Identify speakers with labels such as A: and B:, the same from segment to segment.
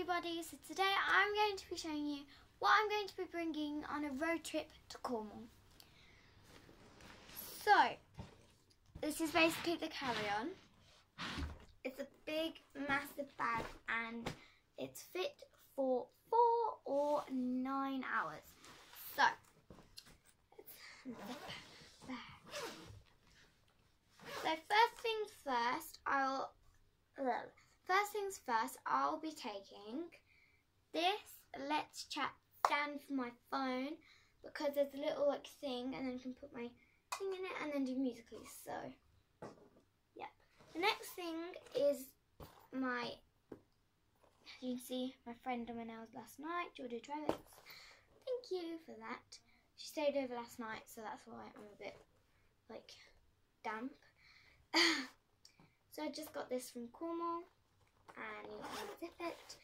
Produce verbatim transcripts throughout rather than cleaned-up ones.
A: everybody, so today I'm going to be showing you what I'm going to be bringing on a road trip to Cornwall. So, this is basically the carry-on. It's a big, massive bag and it's fit for four or nine hours. So, let's zip the bag. So first things first, I'll... Ugh. First things first, I'll be taking this Let's Chat stand for my phone because there's a little like thing and then I can put my thing in it and then do Musical.ly. So, yeah. The next thing is my, as you can see, my friend did my nails last night, Georgia Travis. Thank you for that. She stayed over last night, so that's why I'm a bit like damp. So I just got this from Cornwall. And you can zip it,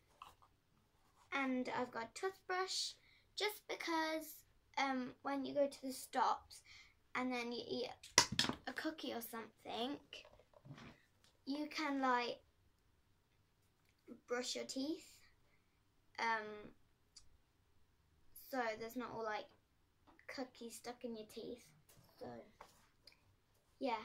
A: and I've got a toothbrush just because um, when you go to the stops and then you eat a cookie or something, you can like brush your teeth, um, so there's not all like cookies stuck in your teeth. So yeah,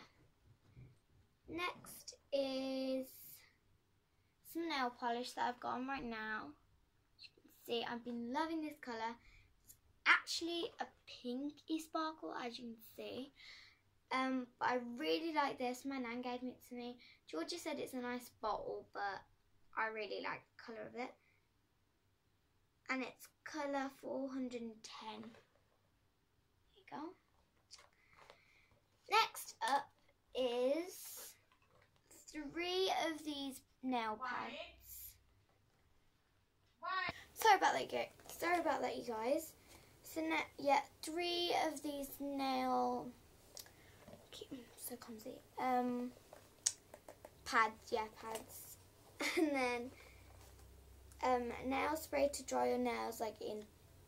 A: next is some nail polish that I've got on right now. As you can see, I've been loving this colour. It's actually a pinky sparkle, as you can see. Um, but I really like this. My nan gave it to me. Georgia said it's a nice bottle, but I really like the colour of it. And it's colour four hundred ten. There you go. Next up is three of these nail pads. Sorry about that, guys. Sorry about that, you guys. So now, yeah, three of these nail, so clumsy. Um, pads, yeah, pads, and then um, nail spray to dry your nails like in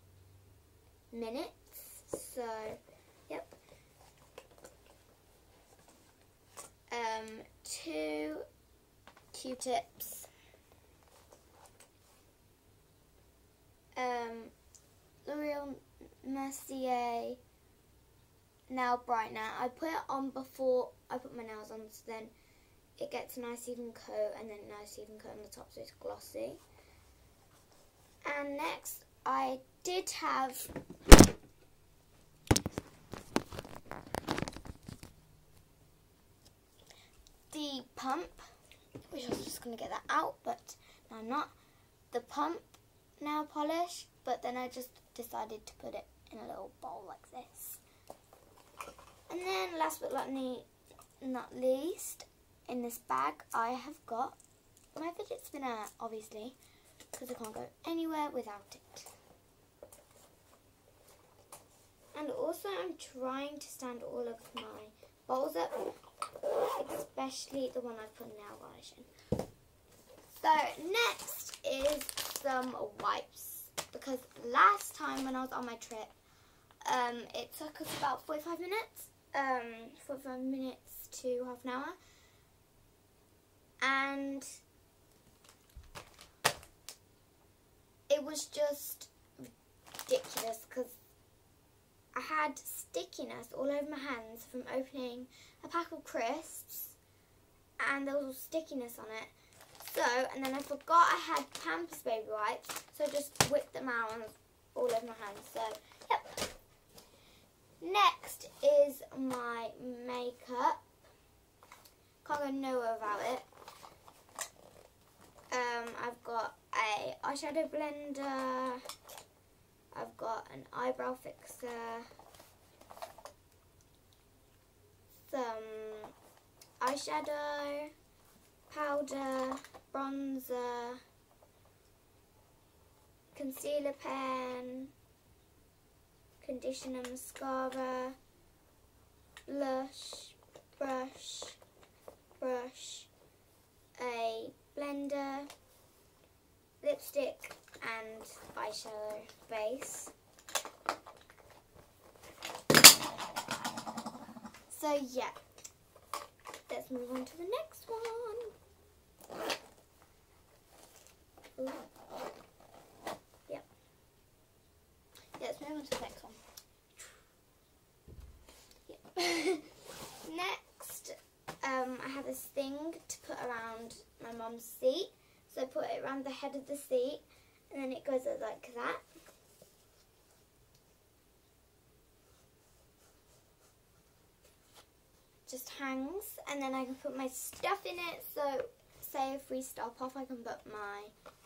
A: minutes. So, yep. Um, two Q-tips, um, L'Oreal Mercier nail brightener. I put it on before I put my nails on, so then it gets a nice even coat, and then a nice even coat on the top, so it's glossy. And next, I did have the pump. I wish I was just going to get that out, but no, I'm not. The pump nail polish, but then I just decided to put it in a little bowl like this. And then last but not least, in this bag I have got my fidget spinner, obviously, because I can't go anywhere without it. And also I'm trying to stand all of my bowls up, especially the one I put nail varnish in. So next is some wipes, because last time when I was on my trip, um, it took us about forty-five minutes, um, forty-five minutes to half an hour, and it was just ridiculous because I had stickiness all over my hands from opening a pack of crisps, and there was stickiness on it. So, and then I forgot I had Pampers baby wipes, so I just whipped them out on, all over my hands. So, yep. Next is my makeup. Can't go nowhere without it. Um, I've got a eyeshadow blender. I've got an eyebrow fixer, some eyeshadow, powder, bronzer, concealer pen, conditioner, mascara, blush, brush, brush, a blender, lipstick, and eyeshadow base. So yeah, let's move on to the next one. Ooh. Yep. Yeah, let's move on to the next one. Yep. Next, um, I have this thing to put around my mum's seat. So I put it around the head of the seat, and then it goes like that. Just hangs, and then I can put my stuff in it. So say if we stop off, I can put my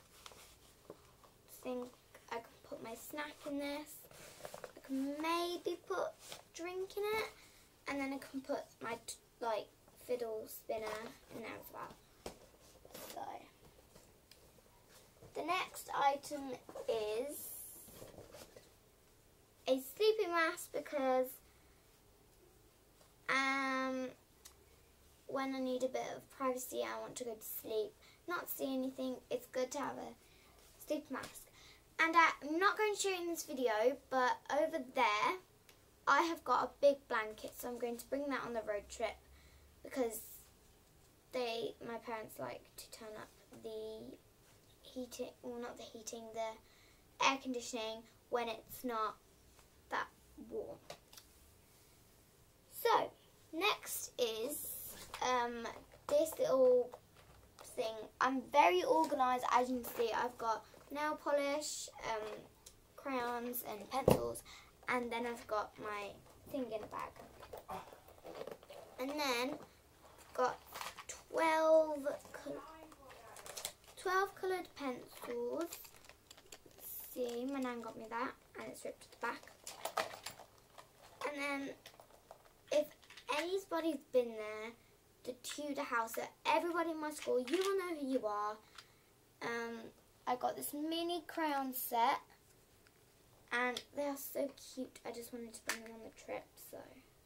A: thing, I can put my snack in this. I can maybe put drink in it, and then I can put my like fiddle spinner in there as well. So the next item is a sleeping mask, because um, when I need a bit of privacy, I want to go to sleep, not see anything, it's good to have a sleep mask. And I'm not going to show you in this video, but over there, I have got a big blanket, so I'm going to bring that on the road trip, because they, my parents like to turn up the heating, well not the heating, the air conditioning when it's not that warm. So, next is um, this little thing. I'm very organised, as you can see. I've got nail polish, um, crayons and pencils, and then I've got my thing in a bag. And then I've got twelve, twelve coloured pencils. Let's see, my nan got me that, and it's ripped at the back. And then, if anybody's been there, the Tudor house, so everybody in my school, you will know who you are. Um, I got this mini crayon set, and they are so cute. I just wanted to bring them on the trip, so.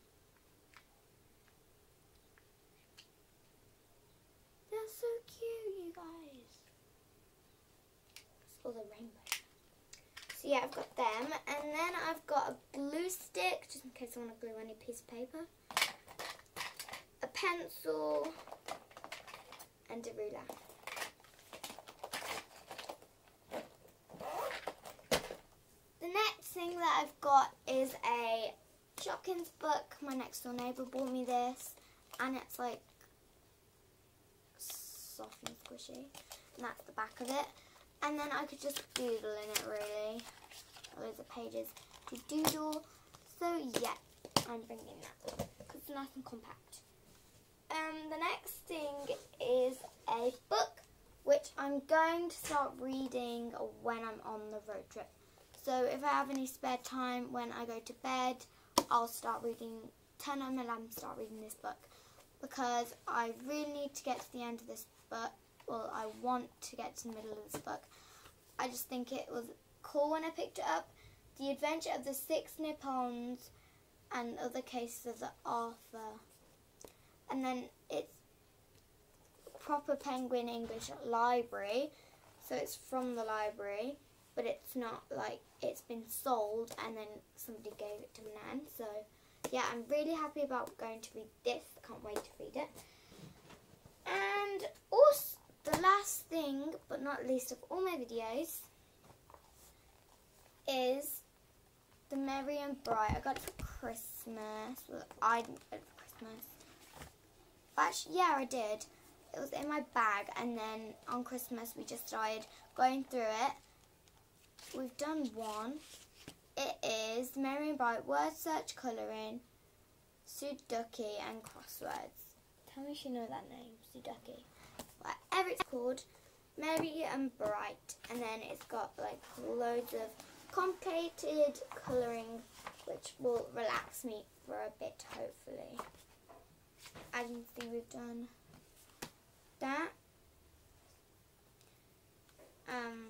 A: They're so cute, you guys. It's all the rainbow. So yeah, I've got them, and then I've got a glue stick, just in case I want to glue any piece of paper, a pencil, and a ruler. The next thing that I've got is a Shopkins book. My next door neighbour bought me this, and it's like soft and squishy, and that's the back of it. And then I could just doodle in it, really. Loads of pages to doodle. So yeah, I'm bringing that because it's nice and compact. Um, the next thing is a book, which I'm going to start reading when I'm on the road trip. So if I have any spare time when I go to bed, I'll start reading, turn on my lamp and start reading this book, because I really need to get to the end of this book. Well, I want to get to the middle of this book. I just think it was cool when I picked it up. The Adventure of the Six Nippons and Other Cases of the Arthur. And then it's proper Penguin English library. So it's from the library, but it's not like it's been sold and then somebody gave it to Nan. So yeah, I'm really happy about going to read this. Can't wait to read it. And also, the last thing, but not least of all my videos, is the Merry and Bright. I got it for Christmas. Well, I didn't get it for Christmas. But actually, yeah, I did. It was in my bag, and then on Christmas we just started going through it. We've done one. It is Merry and Bright Word Search, Colouring, Sudoku and Crosswords. Tell me if you know that name, Sudoku. Whatever it's called, Merry and Bright. And then it's got like loads of complicated colouring, which will relax me for a bit, hopefully. As you can see, we've done that. Um,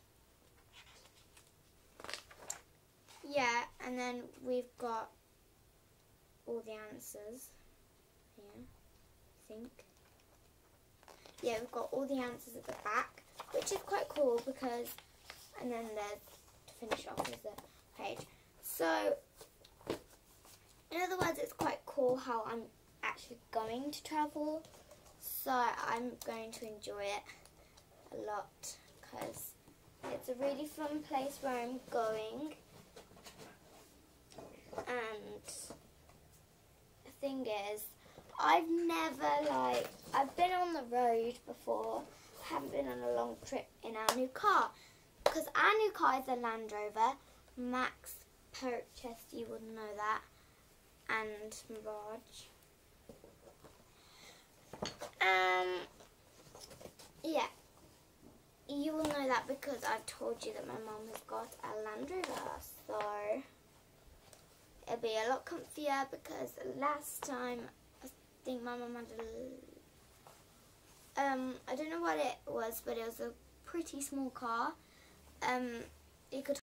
A: yeah, and then we've got all the answers here, I think. Yeah, we've got all the answers at the back, which is quite cool because, and then there's, to finish off, is the page. So, in other words, it's quite cool how I'm actually going to travel. So, I'm going to enjoy it a lot. because it's a really fun place where I'm going. And the thing is, I've never, like, I've been on the road before, haven't been on a long trip in our new car. Because our new car is a Land Rover. Max purchased, you would know that, and Mirage. Um, yeah, you will know that because I've told you that my mum has got a Land Rover, so it'll be a lot comfier because last time I think my mum had a, um, I don't know what it was, but it was a pretty small car. Um, you could